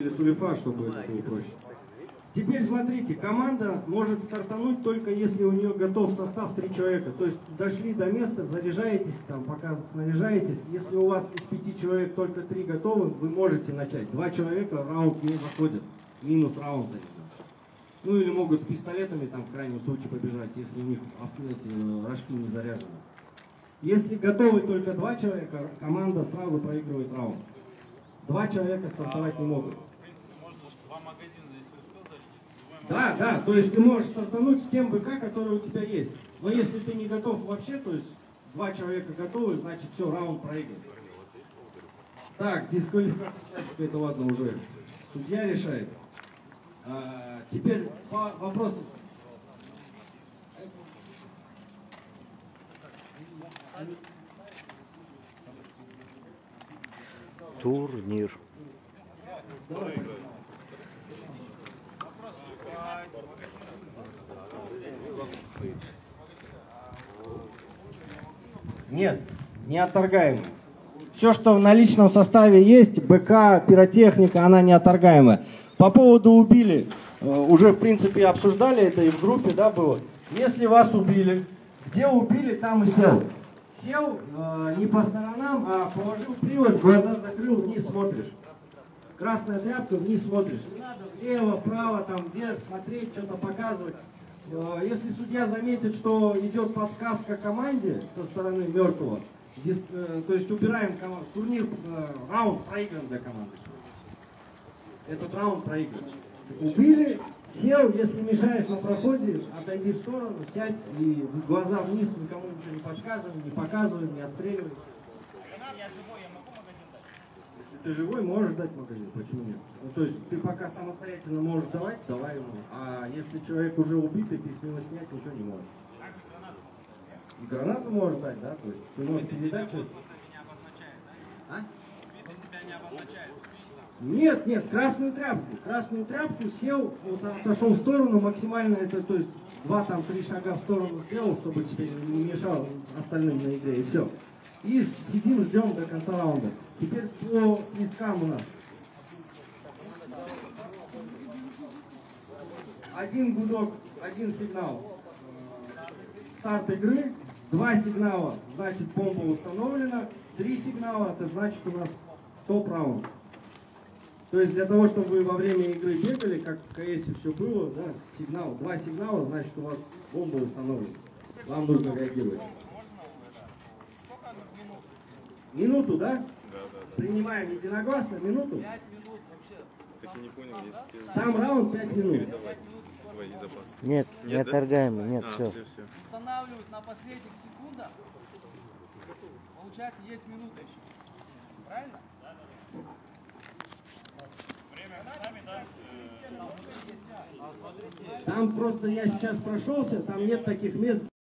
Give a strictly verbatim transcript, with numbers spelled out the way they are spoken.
Сулифа, чтобы это было проще. Теперь смотрите, команда может стартануть только если у нее готов состав три человека. То есть дошли до места, заряжаетесь, там, пока снаряжаетесь. Если у вас из пяти человек только три готовы, вы можете начать. Два человека в раунд не заходят. Минус раунд. Ну или могут с пистолетами там в крайнем случае побежать, если у них эти рожки не заряжены. Если готовы только два человека, команда сразу проигрывает раунд. Два человека стартовать не могут. Да, да, то есть ты можешь стартануть с тем БК, который у тебя есть. Но если ты не готов вообще, то есть два человека готовы, значит все, раунд проигран. Так, дисквалификация, это ладно уже. Судья решает. А, теперь по вопросу. Турнир. Нет, не отторгаемая. Все, что в наличном составе есть, БК, пиротехника, она не отторгаемая. По поводу убили, уже в принципе обсуждали это и в группе, да, было. Если вас убили, где убили, там и сел. Сел э, не по сторонам, а положил привод, глаза закрыл, вниз смотришь. Красная тряпка, вниз смотришь. Не надо влево, вправо, там вверх смотреть, что-то показывать. Э, если судья заметит, что идет подсказка команде со стороны мертвого, диск, э, то есть убираем команду, турнир, э, раунд проигран для команды. Этот раунд проигран. Убили, сел, если мешаешь на проходе, отойди в сторону, сядь и глаза вниз, никому ничего не подсказывай, не показывай, не отстреливай. Если ты живой, можешь дать магазин, почему нет? Ну, то есть ты пока самостоятельно можешь давать, давай ему. А если человек уже убитый, ты с него снять ничего не можешь. И гранату можешь дать, да? То есть ты можешь передать что-то. А? Нет, нет, красную тряпку. Красную тряпку сел, вот отошел в сторону, максимально это, то есть два-три шага в сторону сделал, чтобы теперь не мешал остальным на игре, и все. И сидим, ждем до конца раунда. Теперь по свисткам у нас. Один гудок, один сигнал. Старт игры. Два сигнала, значит бомба установлена. Три сигнала, это значит у нас стоп раунд. То есть для того, чтобы вы во время игры бегали, как в КСе все было, да, сигнал, два сигнала, значит у вас бомба установлена. Вам нужно реагировать. Минуту, да? Да, да, да. Принимаем единогласно, минуту. пять минут вообще. Так я не понял, если... Сам раунд пять минут. Свои запасы. Нет, нет, не отторгаемый, нет, а, все. все, все. Устанавливают на последних секундах. Получается, есть минута еще. Правильно? Да, да, да. Время сами, да? Там просто я сейчас прошелся, там нет таких мест.